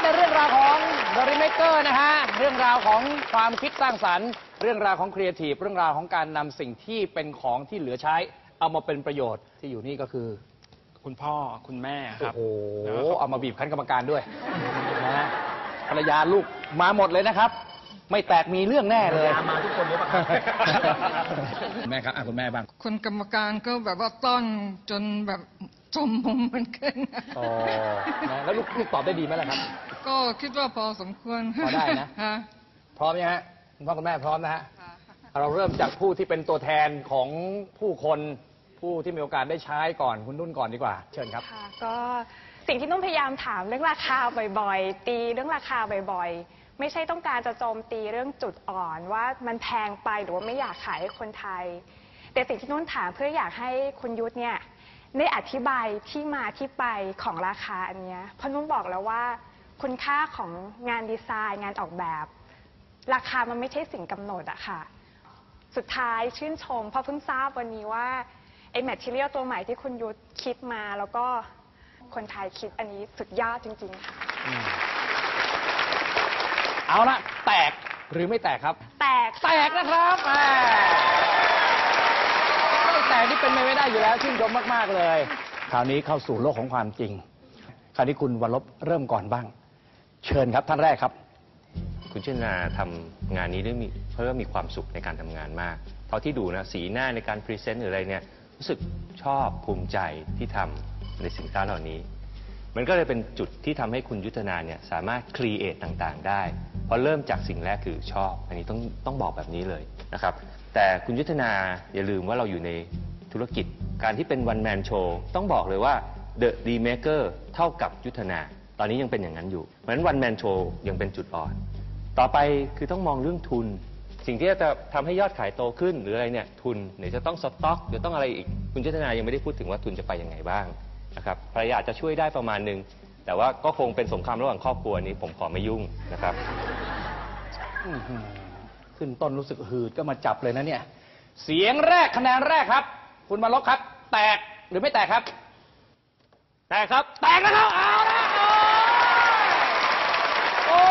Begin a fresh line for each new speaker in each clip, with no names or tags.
ในเรื่องราวของ The Remaker นะฮะเรื่องราวของความคิดสร้างสรรค์เรื่องราวของครีเอทีฟเรื่องราวของการนำสิ่งที่เป็นของที่เหลือใช้เอามาเป็นประโยชน์ที่อยู่นี่ก็คือ
คุณพ่อคุณแม่ครับ
โอ้โหเอามาบีบคั้นกรรมการด้วยนะฮะภรรยาลูกมาหมดเลยนะครับไม่แตกมีเรื่องแน่เลย
มาทุกคนเลยป่ะครับ
แม่ครับคุณแม่บ้าง
คนกรรมการก็แบบว่าต้อนจนแบบจมมุมเหมือนกัน
อ๋อแล้วลูกตอบได้ดีไหมล่ะครับ
ก็คิดว่าพอสมควร
พอได้นะพร้อมยังฮะคุณพ่อคุณแม่พร้อมนะฮะเราเริ่มจากผู้ที่เป็นตัวแทนของผู้คนผู้ที่มีโอกาสได้ใช้ก่อนคุณนุ่นก่อนดีกว่าเชิญครับ
ค่ะก็สิ่งที่นุ่นพยายามถามเรื่องราคาบ่อยๆตีเรื่องราคาบ่อยๆไม่ใช่ต้องการจะโจมตีเรื่องจุดอ่อนว่ามันแพงไปหรือว่าไม่อยากขายให้คนไทยแต่สิ่งที่นุ่นถามเพื่ออยากให้คุณยุทธเนี่ยได้อธิบายที่มาที่ไปของราคาอันนี้เพราะนุ่นบอกแล้วว่าคุณค่าของงานดีไซน์งานออกแบบราคามันไม่ใช่สิ่งกำหนดอะค่ะสุดท้ายชื่นชมเพราะเพิ่งทราบวันนี้ว่าไอ้แมททีเรียลตัวใหม่ที่คุณยุทธคิดมาแล้วก็คนไทยคิดอันนี้สุดยอดจริงๆค่ะ
เอาละแตกหรือไม่แตกครับ
แตก
นะครับไม่แตกนี่เป็นไม่ได้อยู่แล้วชื่นชมมากๆเลยคราวนี้เข้าสู่โลกของความจริงคราวนี้คุณวรลบเริ่มก่อนบ้างเชิญครับท่านแรกครับ
คุณชนาทำงานนี้ด้วยเพราะว่ามีความสุขในการทำงานมากเท่าที่ดูนะสีหน้าในการพรีเซนต์หรืออะไรเนี่ยรู้สึกชอบภูมิใจที่ทำในสินค้าเหล่านี้มันก็เลยเป็นจุดที่ทำให้คุณยุทธนาเนี่ยสามารถครีเอทต่างๆได้เพราะเริ่มจากสิ่งแรกคือชอบอันนี้ต้องบอกแบบนี้เลยนะครับแต่คุณยุทธนาอย่าลืมว่าเราอยู่ในธุรกิจการที่เป็นวันแมนโชว์ต้องบอกเลยว่า The Remaker เท่ากับยุทธนาตอนนี้ยังเป็นอย่างนั้นอยู่เพราะฉะนั้นวันแมนโชว์ยังเป็นจุดอ่อนต่อไปคือต้องมองเรื่องทุนสิ่งที่จะทำให้ยอดขายโตขึ้นหรืออะไรเนี่ยทุนเดี๋ยวจะต้องสต็อกเดี๋ยวต้องอะไรอีกคุณยุทธนายังไม่ได้พูดถึงว่าทุนจะไปยังไงบ้างนะครับภรรยาจะช่วยได้ประมาณนึงแต่ว่าก็คงเป็นสงครามระหว่างครอบครัวนี้ผมขอไม่ยุ่งนะครับ
ขึ้นต้นรู้สึกหืดก็มาจับเลยนะเนี่ยเสียงแรกคะแนนแรกครับคุณวรลบครับแตกหรือไม่แตกครับแตกครับแตกนะครับเอาละโอ้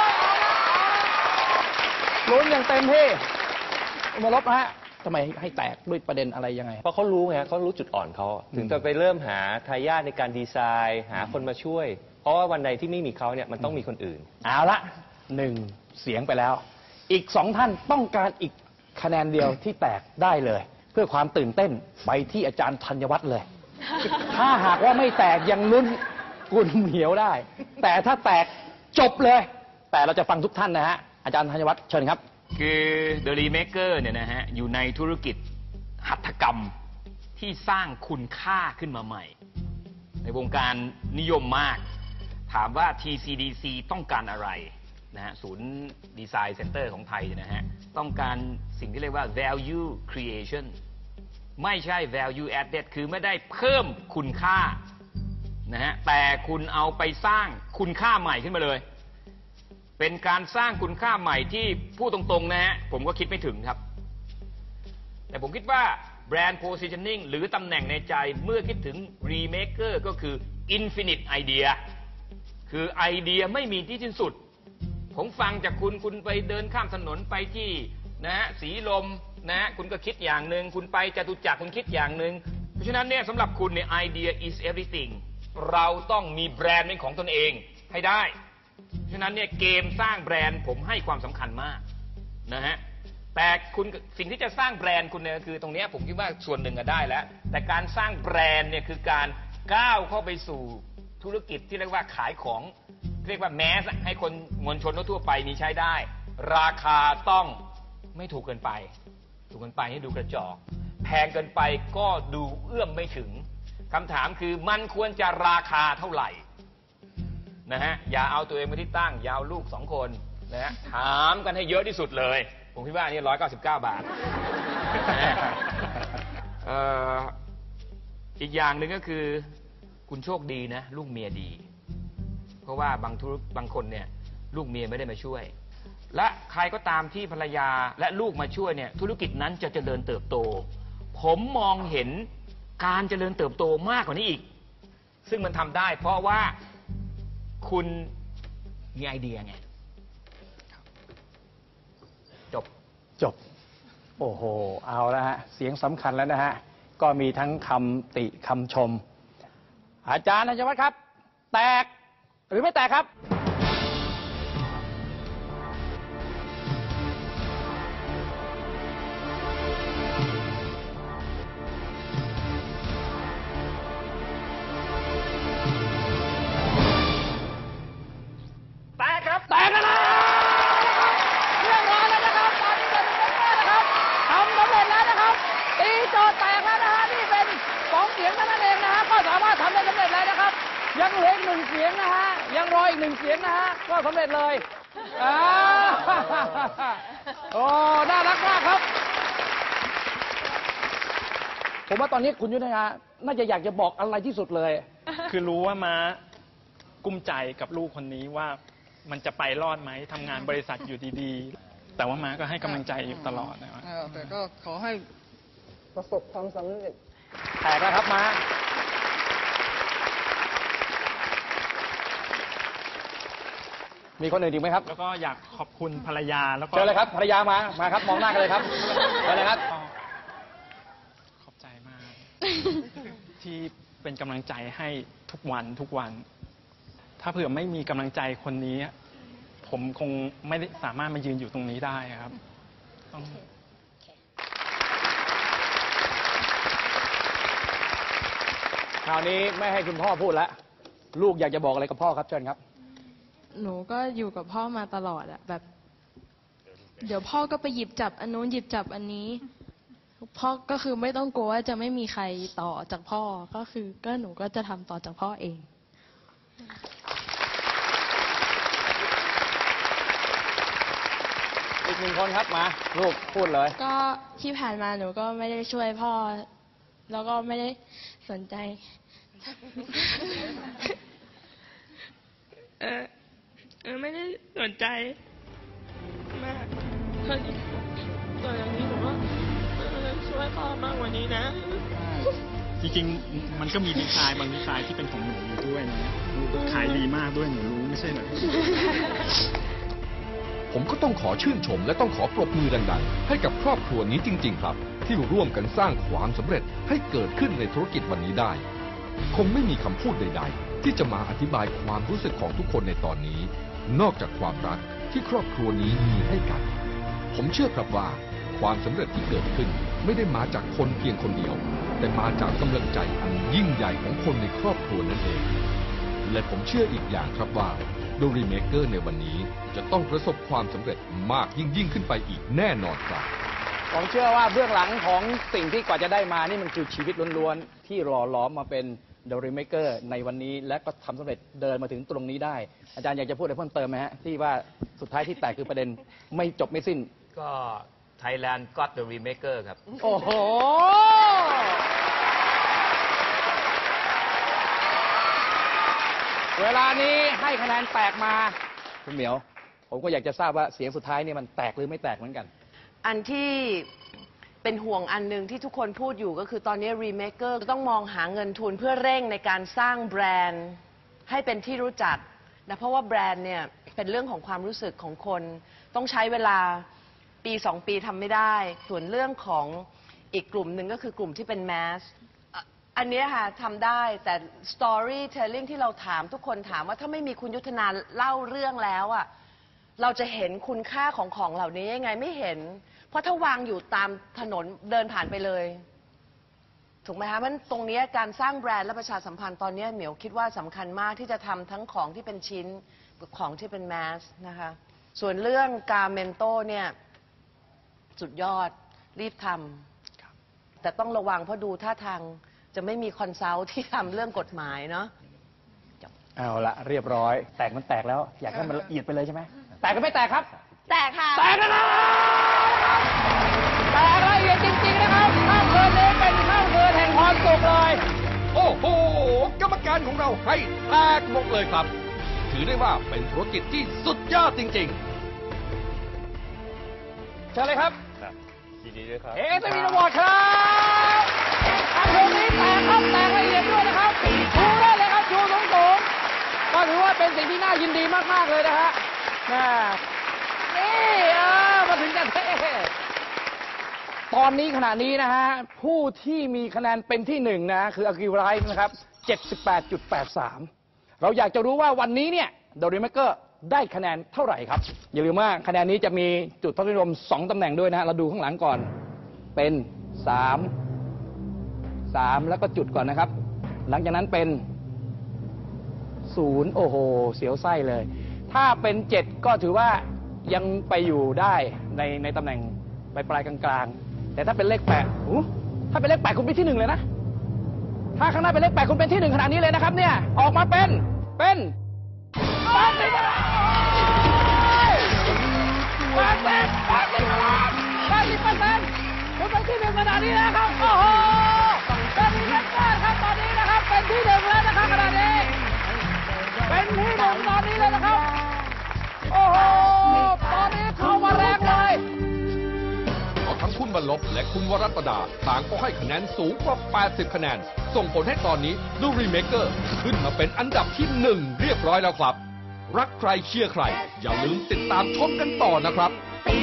ลุ้นอย่างเต็มที่คุณวรลบฮะทำไมให้แตกด้วยประเด็นอะไรยังไง
เพราะเขารู้ไงเขารู้จุดอ่อนเขาถึงจะไปเริ่มหาทายาทในการดีไซน์หาคนมาช่วยเพราะว่าวันใดที่ไม่มีเขาเนี่ยมันต้องมีคนอื่น
เอาละ1เสียงไปแล้วอีก2ท่านต้องการอีกคะแนนเดียวที่แตกได้เลยเพื่อความตื่นเต้นไปที่อาจารย์ธัญวัฒน์เลยถ้าหากว่าไม่แตกยังลุ้นกุลเหนียวได้แต่ถ้าแตกจบเลยแต่เราจะฟังทุกท่านนะฮะอาจารย์ธัญวัฒน์เชิญครับ
คือ The Remaker เนี่ยนะฮะอยู่ในธุรกิจหัตถกรรมที่สร้างคุณค่าขึ้นมาใหม่ในวงการนิยมมากถามว่า TCDC ต้องการอะไรนะฮะศูนย์ดีไซน์เซ็นเตอร์ของไทยนะฮะต้องการสิ่งที่เรียกว่า value creation ไม่ใช่ value added คือไม่ได้เพิ่มคุณค่านะฮะแต่คุณเอาไปสร้างคุณค่าใหม่ขึ้นมาเลยเป็นการสร้างคุณค่าใหม่ที่พูดตรงๆนะฮะผมก็คิดไม่ถึงครับแต่ผมคิดว่าแบรนด์ positioning หรือตำแหน่งในใจเมื่อคิดถึง Remaker ก็คือ infinite idea คือไอเดียไม่มีที่สิ้นสุดผมฟังจากคุณไปเดินข้ามถนนไปที่นะฮะสีลมนะฮะคุณก็คิดอย่างหนึ่งคุณไปจตุจักรคุณคิดอย่างหนึ่งเพราะฉะนั้นเนี่ยสำหรับคุณเนี่ย idea is everything เราต้องมีแบรนด์เป็นของตนเองให้ได้ฉะนั้นเนี่ยเกมสร้างแบรนด์ผมให้ความสำคัญมากนะฮะแต่คุณสิ่งที่จะสร้างแบรนด์คุณเนี่ยคือตรงนี้ผมคิดว่าส่วนหนึ่งก็ได้แล้วแต่การสร้างแบรนด์เนี่ยคือการก้าวเข้าไปสู่ธุรกิจที่เรียกว่าขายของเรียกว่าแมสให้คนมวลชนทั่วไปมีใช้ได้ราคาต้องไม่ถูกเกินไปถูกเกินไปให้ดูกระจอกแพงเกินไปก็ดูเอื้อมไม่ถึงคำถามคือมันควรจะราคาเท่าไหร่นะฮะอย่าเอาตัวเองมาที่ตั้งอย่าเอาลูก2คนนะฮะถามกันให้เยอะที่สุดเลยผมคิดว่านี่199 บาท อีกอย่างหนึ่งก็คือคุณโชคดีนะลูกเมียดีเพราะว่าบางคนเนี่ยลูกเมียไม่ได้มาช่วยและใครก็ตามที่ภรรยาและลูกมาช่วยเนี่ยธุรกิจนั้นจะเจริญเติบโตผมมองเห็นการเจริญเติบโตมากกว่านี้อีกซึ่งมันทำได้เพราะว่าคุณมีไอเดียไงจบ
โอ้โห เอาแล้วฮะ เสียงสำคัญแล้วนะฮะ ก็มีทั้งคำติคำชม อาจารย์ธัญวัฒน์ครับ แตกหรือไม่แตกครับ
แตกครับ
แตกแล้วนะเรียบร้อยแล้วนะครับ ตอนนี้เป็นเรื่องแรกนะครับทำสำเร็จแล้วนะครับ ตีโจทย์แตกแล้วนะฮะ นี่เป็น2 เสียงเท่านั้นเองนะฮะ ก็สามารถทำได้สำเร็จแล้วนะครับ ยังเหลืออีก1 เสียงนะฮะ ยังรออีก1 เสียงนะฮะ ก็สำเร็จเลยโอ้ น่ารักมากครับ ผมว่าตอนนี้คุณยุทธนาน่าจะอยากจะบอกอะไรที่สุดเลย
คือรู้ว่าม้ากุ้มใจกับลูกคนนี้ว่ามันจะไปรอดไหมทำงานบริษัทอยู่ดีๆ แต่ว่าม้าก็ให้กำลังใจอยู่ตลอดนะครับ
แต่ก็ขอให้ประสบความสำเร็จ
แตกแล้วครับมามีคนอื่นอีกไหมครับ
แล้วก็อยากขอบคุณภรรยาแล้วก็
เชิญเลยครับภรรยามาครับ มองหน้ากันเลยครับเชิญเลยครับ
ก็ขอบใจมาก ที่เป็นกำลังใจให้ทุกวัน ถ้าเผื่อไม่มีกำลังใจคนนี้ ผมคงไม่ได้สามารถมายืนอยู่ตรงนี้ได้ครับต้อง
คราวนี้ไม่ให้คุณพ่อพูดแล้ว ลูกอยากจะบอกอะไรกับพ่อครับเชิญครับ
หนูก็อยู่กับพ่อมาตลอดอะแบบ เดี๋ยวพ่อก็ไปหยิบจับอันนู้นหยิบจับอันนี้ พ่อก็คือไม่ต้องกลัวว่าจะไม่มีใครต่อจากพ่อก็คือก็หนูก็จะทำต่อจากพ่อเอง
อีก1 คนครับมาลูกพูดเลย
ก็ที่ผ่านมาหนูก็ไม่ได้ช่วยพ่อ แล้วก็ไม่ได้สนใจ ไม่ได้สนใจมากตอนนี้หนูก็ช่วยพ่อมากกว่านี้นะ
จริงๆ มันก็มีดีไซน์บางดีไซน์ที่เป็นของหนูอยู่ด้วยนะขายดีมากด้วยหนูรู้ไม่ใช่เหรอ
ผมก็ต้องขอชื่นชมและต้องขอปรบมือดังๆให้กับครอบครัวนี้จริงๆครับ ที่ร่วมกันสร้างความสำเร็จให้เกิดขึ้นในธุรกิจวันนี้ได้ คงไม่มีคำพูดใดๆ ที่จะมาอธิบายความรู้สึกของทุกคนในตอนนี้ นอกจากความรักที่ครอบครัวนี้มีให้กัน ผมเชื่อครับว่าความสำเร็จที่เกิดขึ้นไม่ได้มาจากคนเพียงคนเดียว แต่มาจากกำลังใจอันยิ่งใหญ่ของคนในครอบครัวนั่นเอง และผมเชื่ออีกอย่างครับว่า The Remaker ในวันนี้จะต้องประสบความสำเร็จมากยิ่งขึ้นไปอีกแน่นอนครับ
ผมเชื่อว่าเบื้องหลังของสิ่งที่กว่าจะได้มานี่มันคือชีวิตล้วนๆที่หล่อหลอมมาเป็น The Remaker ในวันนี้และก็ทำสำเร็จเดินมาถึงตรงนี้ได้ อาจารย์อยากจะพูดอะไรเพิ่มเติมไหมฮะที่ว่าสุดท้ายที่แตกคือประเด็นไม่จบไม่สิ้น
ก็ Thailand got the remaker ครับ
โอ้โห เวลานี้ให้คะแนนแตกมาคุณเหมียว ผมก็อยากจะทราบว่าเสียงสุดท้ายนี่มันแตกหรือไม่แตกเหมือนกัน
อันที่เป็นห่วงอันหนึ่งที่ทุกคนพูดอยู่ก็คือตอนนี้ Remaker ต้องมองหาเงินทุนเพื่อเร่งในการสร้างแบรนด์ให้เป็นที่รู้จักนะเพราะว่าแบรนด์เนี่ยเป็นเรื่องของความรู้สึกของคนต้องใช้เวลาปี2 ปีทำไม่ได้ส่วนเรื่องของอีกกลุ่มหนึ่งก็คือกลุ่มที่เป็นแมสอันนี้ค่ะทำได้แต่ storytelling ที่เราถามทุกคนถามว่าถ้าไม่มีคุณยุทธนาเล่าเรื่องแล้วอ่ะเราจะเห็นคุณค่าของเหล่านี้ยังไงไม่เห็นเพราะถ้าวางอยู่ตามถนนเดินผ่านไปเลยถูกไหมคะมันตรงนี้การสร้างแบรนด์และประชาสัมพันธ์ตอนนี้เหมียวคิดว่าสำคัญมากที่จะทำทั้งของที่เป็นชิ้นของที่เป็นแมสนะคะส่วนเรื่องการเมนโตเนี่ยสุดยอดรีบทำแต่ต้องระวังเพราะดูท่าทางจะไม่มีคอนซัลท์ที่ทำเรื่องกฎหมายเนาะ
เอาละเรียบร้อย แตกมันแตกแล้ว อยากให้มันละเอียดไปเลยใช่ไหมแตกก็ไม่แตกครับ
แตกค่ะ
แตกแล้วนะแตกละเอียดจริงๆนะครับข้ามคืนนี้เป็นข้ามคืนแห่งความสุขเลย
โอ้โห กรรมการของเราให้แตกหมดเลยครับ ถือได้ว่าเป็นธุรกิจที่สุดยอดจริงๆ
เชิญเลยครับ
ยินดีด้วยครับ
จะมีรางวัลครับข้ามคืนนี้แตกครับแตกละเอียดด้วยนะครับชูได้เลยครับชูสูงๆก็ถือว่าเป็นสิ่งที่น่ายินดีมากๆเลยนะฮะนี่มาถึงกันเท่ตอนนี้ขณะนี้นะฮะผู้ที่มีคะแนนเป็นที่หนึ่งนะคืออากิไรท์นะครับ 78.83 เราอยากจะรู้ว่าวันนี้เนี่ยเดอะรีเมคเกอร์ได้คะแนนเท่าไหร่ครับอย่าลืมว่าคะแนนนี้จะมีจุดทศนิยม2ตำแหน่งด้วยนะฮะเราดูข้างหลังก่อนเป็น3แล้วก็จุดก่อนนะครับหลังจากนั้นเป็น0โอ้โหเสียวไส้เลยถ้าเป็น7ก็ถือว่ายังไปอยู่ได้ในตำแหน่งปลายกลางๆแต่ถ้าเป็นเลข8ถ้าเป็นเลข8คุณเป็นที่1เลยนะถ้าข้างหน้าเป็นเลข8คุณเป็นที่1ขนาดนี้เลยนะครับเนี่ยออกมาเป็นคุณเป็นที่1ขนาดนี้แล้วครับโอ้โหเป็นที่1ครับตอนนี้นะครับเป็นที่1แล้วนะครับขนาดนี้เป็นที่1ตอนนี้เลยนะครับโอ้โหตอนนี้เข้ามาแรงเลย
ทั้งคุณบรรลบและคุณวรัตดาต่างก็ให้คะแนนสูงกว่า 80 คะแนนส่งผลให้ตอนนี้ดูรีเมคเกอร์ขึ้นมาเป็นอันดับที่ 1 เรียบร้อยแล้วครับรักใครเชียร์ใครอย่าลืมติดตามชมกันต่อนะครับ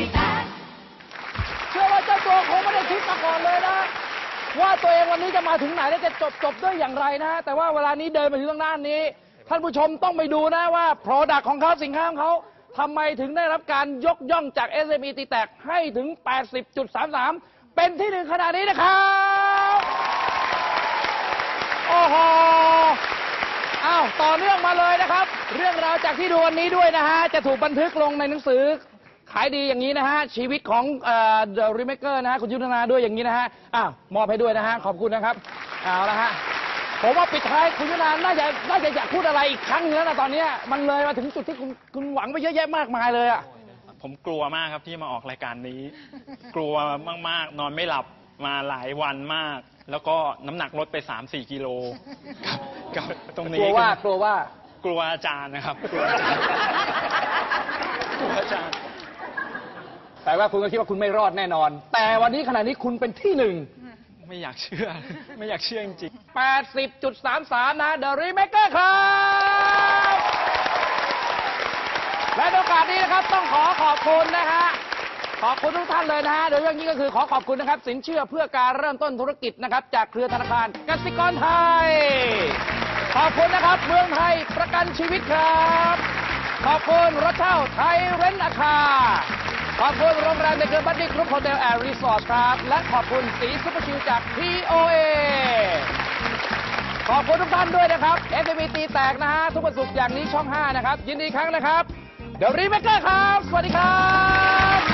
เชื่อว่าเจ้าตัวคงไม่ได้คิดมาก่อนเลยนะว่าตัวเองวันนี้จะมาถึงไหนและจะจบด้วยอย่างไรนะแต่ว่าเวลานี้เดินมาถึงตรงหน้านี้ท่านผู้ชมต้องไปดูนะว่า Product ของเขาสินค้าของเขาทำไมถึงได้รับการยกย่องจาก SME ตีแตกให้ถึง 80.33 เป็นที่1ขนาดนี้นะครับโอ้โหต่อเนื่องมาเลยนะครับเรื่องราวจากที่ดูวันนี้ด้วยนะฮะจะถูกบันทึกลงในหนังสือขายดีอย่างนี้นะฮะชีวิตของThe Remaker นะฮะคุณยุทธนาด้วยอย่างนี้นะฮะมอบให้ด้วยนะฮะขอบคุณนะครับเอาละฮะผมว่าปิดท้ายคุณยุทธนาน่าจะอยากพูดอะไรอีกครั้งนึงแล้วนะตอนนี้มันเลยมาถึงจุดที่คุณหวังไปเยอะแยะมากมายเลยอ่ะ
ผมกลัวมากครับที่มาออกรายการนี้ กลัวมากๆนอนไม่หลับมาหลายวันมากแล้วก็น้ำหนักลดไป 3-4 กิโลกับตรงนี้กลัวว่าอาจารย์นะครับกลัวอาจารย์
แต่ว่าคุณก็คิดว่าคุณไม่รอดแน่นอนแต่วันนี้ขณะนี้คุณเป็นที่1
ไม่อยากเชื่อจริง
ๆ 80.33 นะ The Remaker ครับและโอกาสนี้นะครับต้องขอบคุณนะฮะขอบคุณทุกท่านเลยนะฮะโดยเรื่องนี้ก็คือขอบคุณนะครับสินเชื่อเพื่อการเริ่มต้นธุรกิจนะครับจากเครือธนาคารกสิกรไทยขอบคุณนะครับเมืองไทยประกันชีวิตครับขอบคุณรถเช่าไทยเรนท์อาคาขอบคุณโรงแรมในเครือบัดดี้กรุ๊ปโฮเทลแอนด์รีสอร์ทครับและขอบคุณสีซุปเปอร์ชิลจาก POA ขอบคุณทุกท่านด้วยนะครับ SME ตีแตกนะฮะทุกวันศุกร์อย่างนี้ช่อง 5 นะครับยินดีครั้งนะครับเดี๋ยวรีเมคเกอร์ครับสวัสดีครับ